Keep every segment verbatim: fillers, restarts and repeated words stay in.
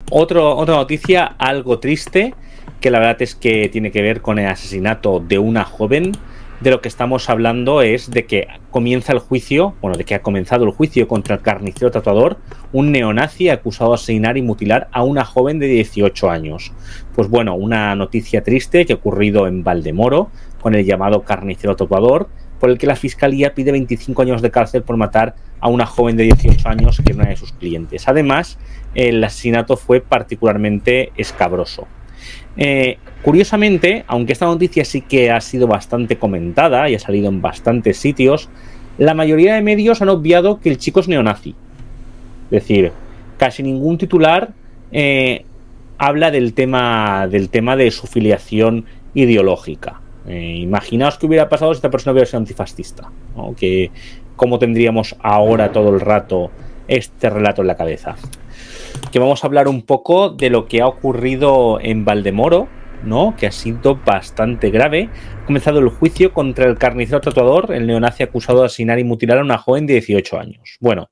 Otro, otra noticia algo triste, que la verdad es que tiene que ver con el asesinato de una joven. De lo que estamos hablando es de que comienza el juicio, bueno, de que ha comenzado el juicio contra el carnicero tatuador, un neonazi acusado de asesinar y mutilar a una joven de dieciocho años. Pues bueno, una noticia triste que ha ocurrido en Valdemoro con el llamado carnicero tatuador, por el que la fiscalía pide veinticinco años de cárcel por matar a una joven de dieciocho años que era una de sus clientes. Además, el asesinato fue particularmente escabroso. Eh, curiosamente, aunque esta noticia sí que ha sido bastante comentada y ha salido en bastantes sitios, la mayoría de medios han obviado que el chico es neonazi. Es decir, casi ningún titular eh, habla del tema, del tema de su filiación ideológica. Eh, imaginaos qué hubiera pasado si esta persona hubiera sido antifascista, ¿no? Que, ¿cómo tendríamos ahora todo el rato este relato en la cabeza? Que vamos a hablar un poco de lo que ha ocurrido en Valdemoro, ¿no? Que ha sido bastante grave. Ha comenzado el juicio contra el carnicero tatuador, el neonazi acusado de asesinar y mutilar a una joven de dieciocho años. Bueno,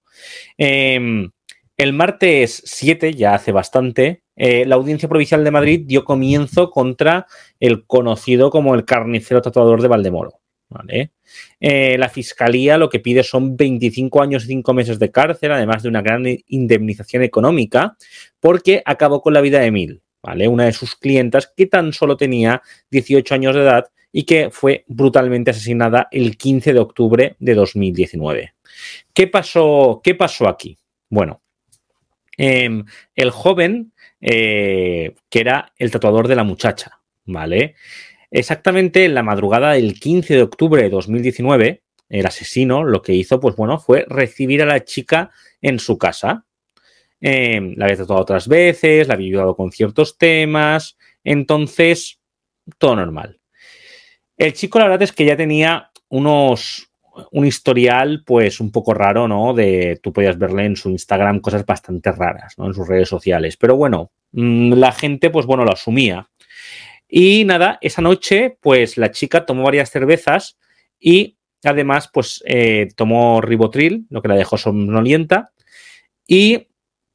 eh, el martes siete, ya hace bastante, eh, la Audiencia Provincial de Madrid dio comienzo contra el conocido como el carnicero tatuador de Valdemoro. ¿Vale? Eh, la fiscalía lo que pide son veinticinco años y cinco meses de cárcel, además de una gran indemnización económica, porque acabó con la vida de Emil, ¿vale? Una de sus clientas que tan solo tenía dieciocho años de edad y que fue brutalmente asesinada el quince de octubre de dos mil diecinueve. ¿Qué pasó, qué pasó aquí? Bueno, eh, el joven, eh, que era el tatuador de la muchacha, ¿vale? Exactamente en la madrugada del quince de octubre de dos mil diecinueve, el asesino lo que hizo, pues bueno, fue recibir a la chica en su casa. Eh, la había tratado otras veces, la había ayudado con ciertos temas, entonces todo normal. El chico, la verdad es que ya tenía unos un historial, pues un poco raro, ¿no? De tú podías verle en su Instagram cosas bastante raras, ¿no? En sus redes sociales, pero bueno, la gente, pues bueno, lo asumía. Y nada, esa noche, pues la chica tomó varias cervezas y además, pues eh, tomó ribotril, lo que la dejó somnolienta, y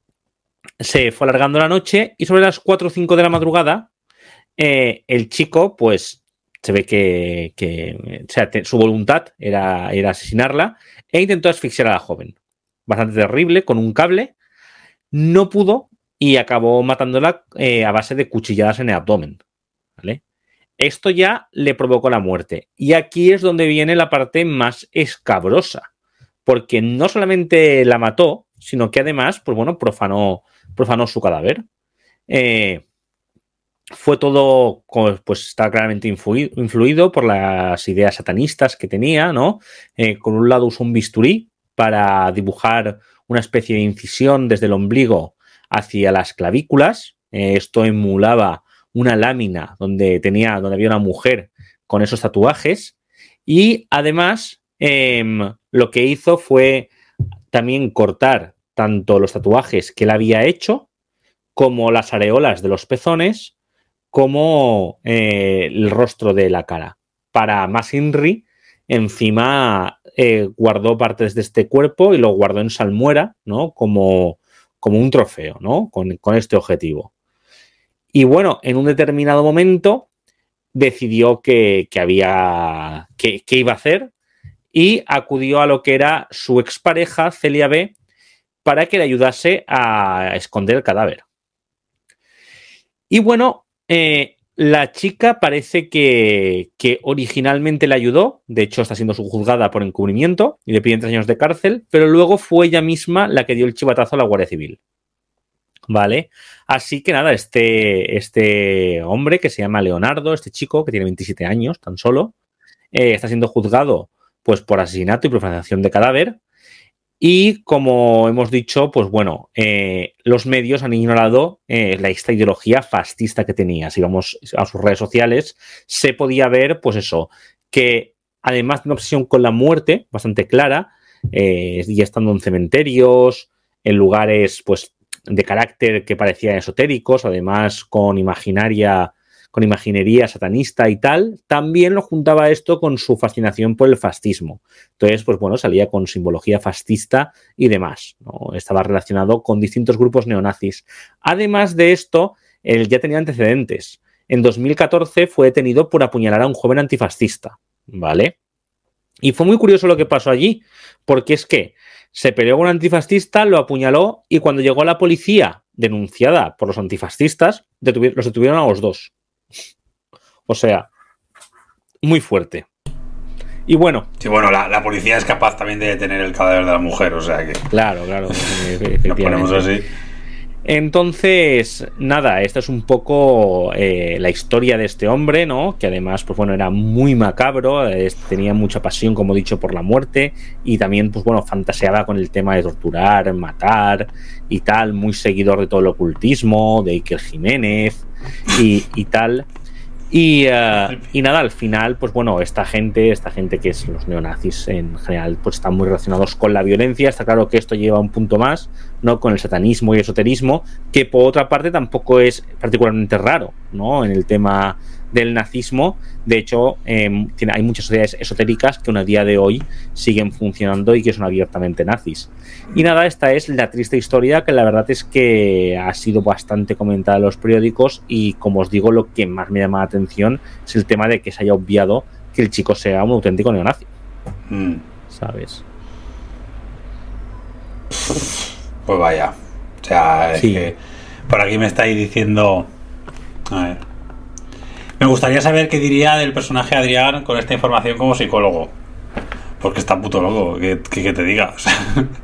se fue alargando la noche y sobre las cuatro o cinco de la madrugada, eh, el chico, pues se ve que, que o sea, te, su voluntad era, era asesinarla e intentó asfixiar a la joven. Bastante terrible, con un cable. No pudo y acabó matándola eh, a base de cuchilladas en el abdomen. ¿Vale? Esto ya le provocó la muerte. Y aquí es donde viene la parte más escabrosa. Porque no solamente la mató, sino que además, pues bueno, profanó, profanó su cadáver. Eh, fue todo, pues está claramente influido, influido por las ideas satanistas que tenía, ¿no? Eh, con un lado usó un bisturí para dibujar una especie de incisión desde el ombligo hacia las clavículas. Eh, esto emulaba una lámina donde tenía, donde había una mujer con esos tatuajes. Y además, eh, lo que hizo fue también cortar tanto los tatuajes que él había hecho, como las areolas de los pezones, como eh, el rostro de la cara. Para más inri, encima eh, guardó partes de este cuerpo y lo guardó en salmuera, ¿no? Como, como un trofeo, ¿no? Con, con este objetivo. Y bueno, en un determinado momento decidió que, que había que, que iba a hacer y acudió a lo que era su expareja, Celia B., para que le ayudase a esconder el cadáver. Y bueno, eh, la chica parece que, que originalmente le ayudó, de hecho está siendo subjuzgada por encubrimiento y le piden tres años de cárcel, pero luego fue ella misma la que dio el chivatazo a la Guardia Civil. Vale, así que nada, este, este hombre que se llama Leonardo, este chico que tiene veintisiete años tan solo, eh, está siendo juzgado pues por asesinato y profanación de cadáver. Y como hemos dicho, pues bueno, eh, los medios han ignorado eh, la, esta ideología fascista que tenía. Si vamos a sus redes sociales, se podía ver, pues eso, que además de una obsesión con la muerte bastante clara, eh, y estando en cementerios, en lugares, pues de carácter que parecían esotéricos, además con imaginaria, con imaginería satanista y tal, también lo juntaba esto con su fascinación por el fascismo. Entonces, pues bueno, salía con simbología fascista y demás, ¿no? Estaba relacionado con distintos grupos neonazis. Además de esto, él ya tenía antecedentes. En dos mil catorce fue detenido por apuñalar a un joven antifascista, ¿vale? Y fue muy curioso lo que pasó allí, porque es que se peleó con un antifascista, lo apuñaló y cuando llegó la policía denunciada por los antifascistas, detuvi- los detuvieron a los dos. O sea, muy fuerte. Y bueno... Sí, bueno, la, la policía es capaz también de detener el cadáver de la mujer, o sea que... Claro, claro. Nos ponemos así. Entonces, nada, esta es un poco eh, la historia de este hombre, ¿no? Que además, pues bueno, era muy macabro, eh, tenía mucha pasión, como he dicho, por la muerte y también, pues bueno, fantaseaba con el tema de torturar, matar y tal, muy seguidor de todo el ocultismo, de Iker Jiménez y, y tal. Y, uh, y nada, al final, pues bueno, esta gente, esta gente que es los neonazis en general, pues están muy relacionados con la violencia. Está claro que esto lleva un punto más, ¿no? Con el satanismo y esoterismo, que por otra parte tampoco es particularmente raro, ¿no? En el tema del nazismo. De hecho, eh, tiene, hay muchas sociedades esotéricas que aún a día de hoy siguen funcionando y que son abiertamente nazis. Y nada, esta es la triste historia que la verdad es que ha sido bastante comentada en los periódicos y, como os digo, lo que más me llama la atención es el tema de que se haya obviado que el chico sea un auténtico neonazi. Mm. ¿Sabes? Pues vaya. O sea, es sí. que por aquí me estáis diciendo... A ver... Me gustaría saber qué diría del personaje Adrián con esta información como psicólogo. Porque está puto loco, que, que, que te diga. O sea,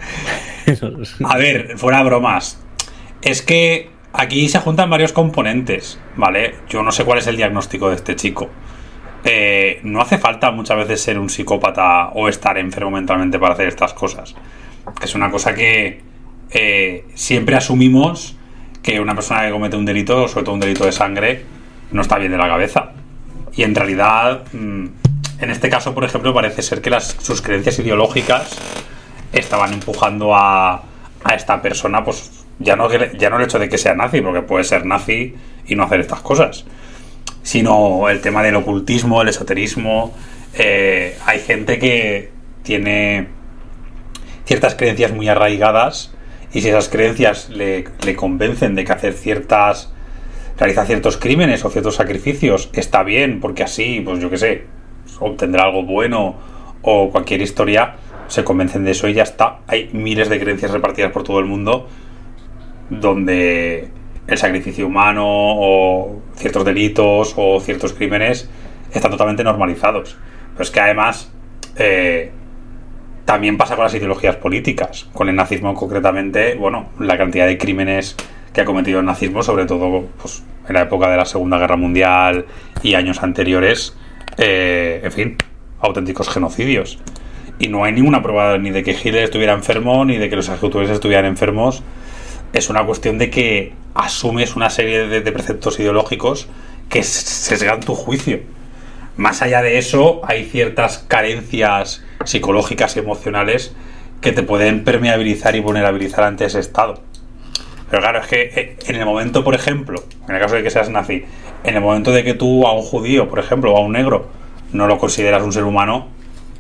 a ver, fuera bromas. Es que aquí se juntan varios componentes, ¿vale? Yo no sé cuál es el diagnóstico de este chico. Eh, no hace falta muchas veces ser un psicópata o estar enfermo mentalmente para hacer estas cosas. Es una cosa que eh, siempre asumimos que una persona que comete un delito, sobre todo un delito de sangre, no está bien de la cabeza. Y en realidad, en este caso, por ejemplo, parece ser que las, sus creencias ideológicas estaban empujando a, a esta persona, pues ya no, ya no el hecho de que sea nazi, porque puede ser nazi y no hacer estas cosas, sino el tema del ocultismo, el esoterismo. Eh, hay gente que tiene ciertas creencias muy arraigadas y si esas creencias le, le convencen de que hacer ciertas... realiza ciertos crímenes o ciertos sacrificios está bien, porque así, pues yo qué sé, obtendrá algo bueno o cualquier historia, se convencen de eso y ya está. Hay miles de creencias repartidas por todo el mundo donde el sacrificio humano o ciertos delitos o ciertos crímenes están totalmente normalizados. Pero es que además eh, también pasa con las ideologías políticas. Con el nazismo concretamente, bueno, la cantidad de crímenes que ha cometido el nazismo, sobre todo pues, en la época de la Segunda Guerra Mundial y años anteriores, eh, en fin, auténticos genocidios. Y no hay ninguna prueba ni de que Hitler estuviera enfermo, ni de que los ejecutores estuvieran enfermos. Es una cuestión de que asumes una serie de, de preceptos ideológicos que sesgan tu juicio. Más allá de eso, hay ciertas carencias psicológicas y emocionales que te pueden permeabilizar y vulnerabilizar ante ese estado. Pero claro, es que en el momento, por ejemplo, en el caso de que seas nazi, en el momento de que tú a un judío, por ejemplo, o a un negro, no lo consideras un ser humano,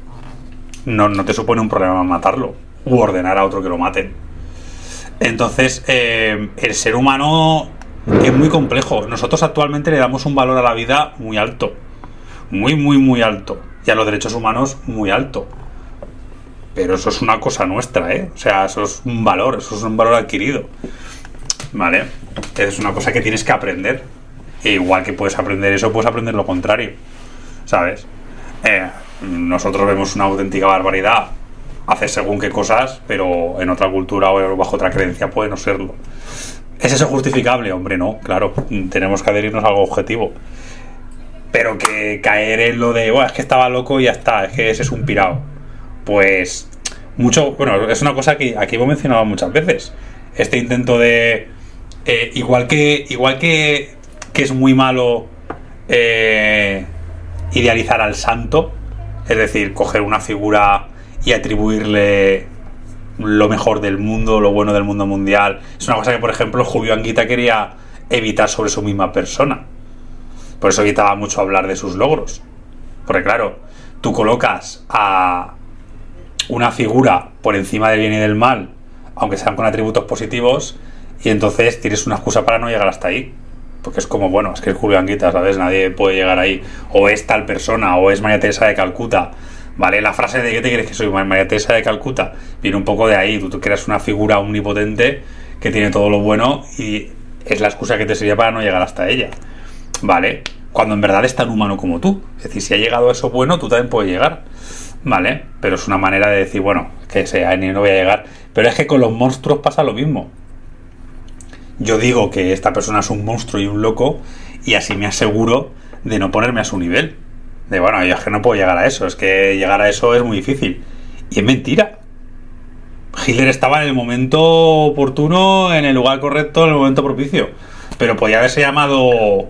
no, no te supone un problema matarlo u ordenar a otro que lo maten. Entonces, eh, el ser humano es muy complejo. Nosotros actualmente le damos un valor a la vida muy alto, muy, muy, muy alto, y a los derechos humanos muy alto. Pero eso es una cosa nuestra, ¿eh? O sea, eso es un valor, eso es un valor adquirido. ¿Vale? Es una cosa que tienes que aprender. E igual que puedes aprender eso, puedes aprender lo contrario. ¿Sabes? Eh, nosotros vemos una auténtica barbaridad hacer según qué cosas, pero en otra cultura o bajo otra creencia puede no serlo. ¿Es eso justificable? Hombre, no, claro. Tenemos que adherirnos a algo objetivo. Pero que caer en lo de, bueno, es que estaba loco y ya está, es que ese es un pirao. Pues mucho, bueno, es una cosa que aquí hemos mencionado muchas veces. Este intento de eh, igual que igual que, que es muy malo eh, idealizar al santo, es decir, coger una figura y atribuirle lo mejor del mundo, lo bueno del mundo mundial. Es una cosa que, por ejemplo, Julio Anguita quería evitar sobre su misma persona. Por eso evitaba mucho hablar de sus logros. Porque claro, tú colocas a una figura por encima del bien y del mal, aunque sean con atributos positivos, y entonces tienes una excusa para no llegar hasta ahí. Porque es como, bueno, es que es Julio Anguita, ¿sabes? Nadie puede llegar ahí. O es tal persona, o es María Teresa de Calcuta. ¿Vale? La frase de ¿qué te crees que soy? María Teresa de Calcuta viene un poco de ahí. Tú, tú creas una figura omnipotente que tiene todo lo bueno y es la excusa que te sería para no llegar hasta ella. ¿Vale? Cuando en verdad es tan humano como tú. Es decir, si ha llegado a eso bueno, tú también puedes llegar. ¿Vale? Pero es una manera de decir, bueno, que sea, ni no voy a llegar. Pero es que con los monstruos pasa lo mismo. Yo digo que esta persona es un monstruo y un loco y así me aseguro de no ponerme a su nivel. De bueno, yo es que no puedo llegar a eso, es que llegar a eso es muy difícil. Y es mentira. Hitler estaba en el momento oportuno, en el lugar correcto, en el momento propicio. Pero podía haberse llamado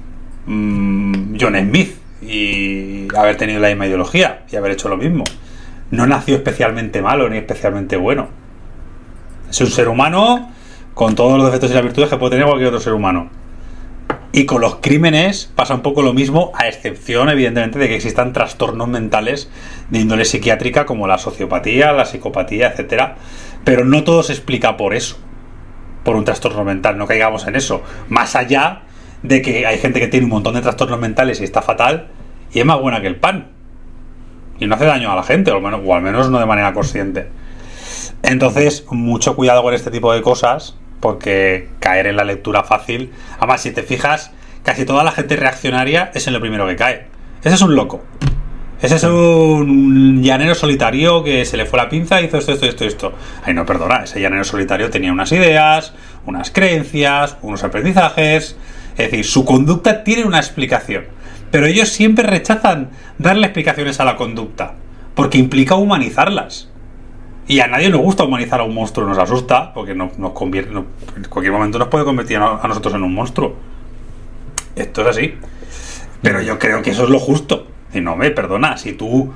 mmm, John Smith y haber tenido la misma ideología y haber hecho lo mismo. No nació especialmente malo ni especialmente bueno. Es un ser humano con todos los defectos y las virtudes que puede tener cualquier otro ser humano. Y con los crímenes pasa un poco lo mismo, a excepción, evidentemente, de que existan trastornos mentales de índole psiquiátrica como la sociopatía, la psicopatía, etcétera. Pero no todo se explica por eso, por un trastorno mental, no caigamos en eso. Más allá de que hay gente que tiene un montón de trastornos mentales y está fatal, y es más buena que el pan. Y no hace daño a la gente, o al menos, o al menos no de manera consciente. Entonces, mucho cuidado con este tipo de cosas, porque caer en la lectura fácil. Además, si te fijas, casi toda la gente reaccionaria es en lo primero que cae. Ese es un loco. Ese es un llanero solitario que se le fue la pinza y hizo esto, esto, esto, esto. Ay, no, perdona, ese llanero solitario tenía unas ideas, unas creencias, unos aprendizajes. Es decir, su conducta tiene una explicación. Pero ellos siempre rechazan darle explicaciones a la conducta, porque implica humanizarlas. Y a nadie nos gusta humanizar a un monstruo, nos asusta, porque no, nos convierte, no, en cualquier momento nos puede convertir a, a nosotros en un monstruo. Esto es así. Pero yo creo que eso es lo justo. Y no me perdona, si tú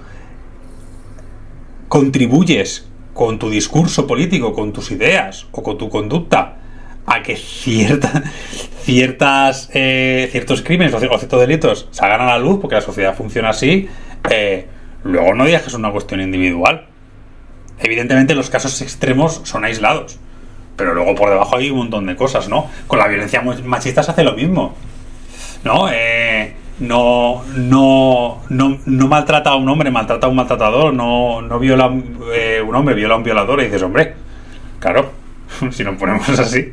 contribuyes con tu discurso político, con tus ideas o con tu conducta a que cierta, ciertas eh, ciertos crímenes o ciertos delitos salgan a la luz, porque la sociedad funciona así, eh, luego no digas que es una cuestión individual. Evidentemente los casos extremos son aislados, pero luego por debajo hay un montón de cosas, ¿no? Con la violencia machista se hace lo mismo, ¿no? Eh, no, no, no, no maltrata a un hombre, maltrata a un maltratador, no, no viola eh, un hombre, viola a un violador, y dices, hombre, claro, si nos ponemos así,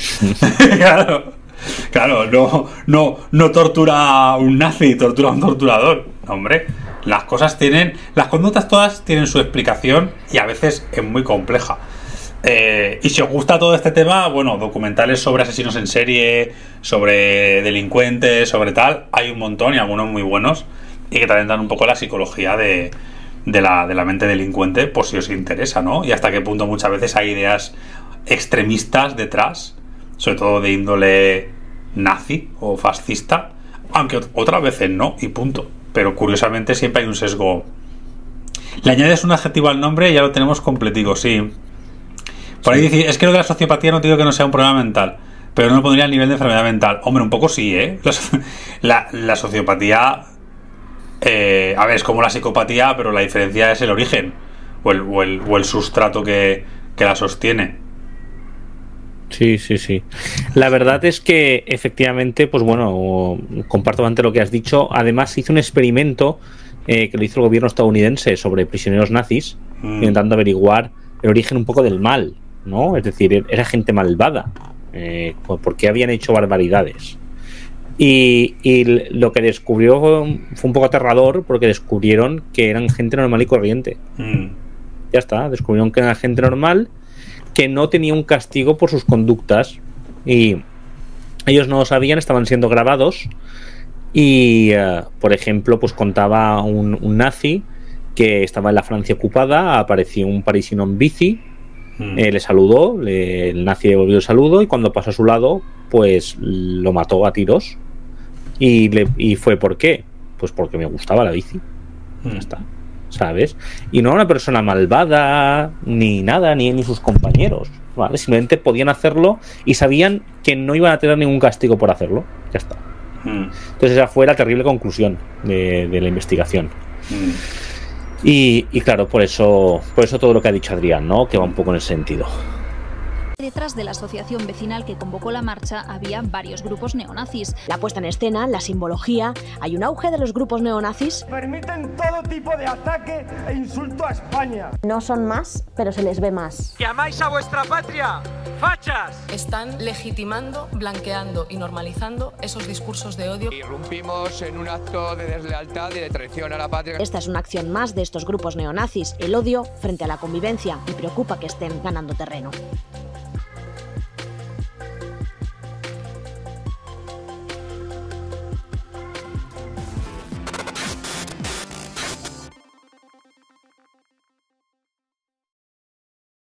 claro, claro, no, no, no tortura a un nazi, tortura a un torturador, hombre. Las cosas tienen, las conductas todas tienen su explicación y a veces es muy compleja. Eh, y si os gusta todo este tema, bueno, documentales sobre asesinos en serie, sobre delincuentes, sobre tal, hay un montón y algunos muy buenos y que también dan un poco la psicología de, de, la, de la mente delincuente, por si os interesa, ¿no? Y hasta qué punto muchas veces hay ideas extremistas detrás, sobre todo de índole nazi o fascista, aunque otras veces no, y punto. Pero curiosamente siempre hay un sesgo. Le añades un adjetivo al nombre y ya lo tenemos completico, sí. Por ahí dice, es que lo de la sociopatía no te digo que no sea un problema mental, pero no lo pondría al nivel de enfermedad mental. Hombre, un poco sí, ¿eh? La, la sociopatía, eh, a ver, es como la psicopatía, pero la diferencia es el origen o el, o el, o el sustrato que, que la sostiene. Sí, sí, sí. La verdad es que efectivamente, pues bueno, comparto bastante lo que has dicho. Además, hizo un experimento eh, que lo hizo el gobierno estadounidense sobre prisioneros nazis, mm. intentando averiguar el origen un poco del mal, ¿no? Es decir, era gente malvada, eh, porque habían hecho barbaridades. Y, y lo que descubrió fue un poco aterrador, porque descubrieron que eran gente normal y corriente. Mm. Ya está, descubrieron que eran gente normal, que no tenía un castigo por sus conductas y ellos no lo sabían, estaban siendo grabados y uh, por ejemplo, pues contaba un, un nazi que estaba en la Francia ocupada, apareció un parisino en bici, mm. eh, le saludó, le, el nazi devolvió el saludo y cuando pasó a su lado pues lo mató a tiros y, le, y fue ¿por qué? Pues porque me gustaba la bici. mm. Ya está, ¿sabes? Y no era una persona malvada ni nada, ni, ni sus compañeros, ¿vale? Simplemente podían hacerlo y sabían que no iban a tener ningún castigo por hacerlo. Ya está. Mm. Entonces esa fue la terrible conclusión de, de la investigación. Mm. Y, y claro, por eso, por eso todo lo que ha dicho Adrián, ¿no? Que va un poco en ese sentido. Detrás de la asociación vecinal que convocó la marcha había varios grupos neonazis. La puesta en escena, la simbología, hay un auge de los grupos neonazis. Permiten todo tipo de ataque e insulto a España. No son más, pero se les ve más. ¡Que amáis a vuestra patria! ¡Fachas! Están legitimando, blanqueando y normalizando esos discursos de odio. Irrumpimos en un acto de deslealtad y de traición a la patria. Esta es una acción más de estos grupos neonazis, el odio frente a la convivencia, y preocupa que estén ganando terreno.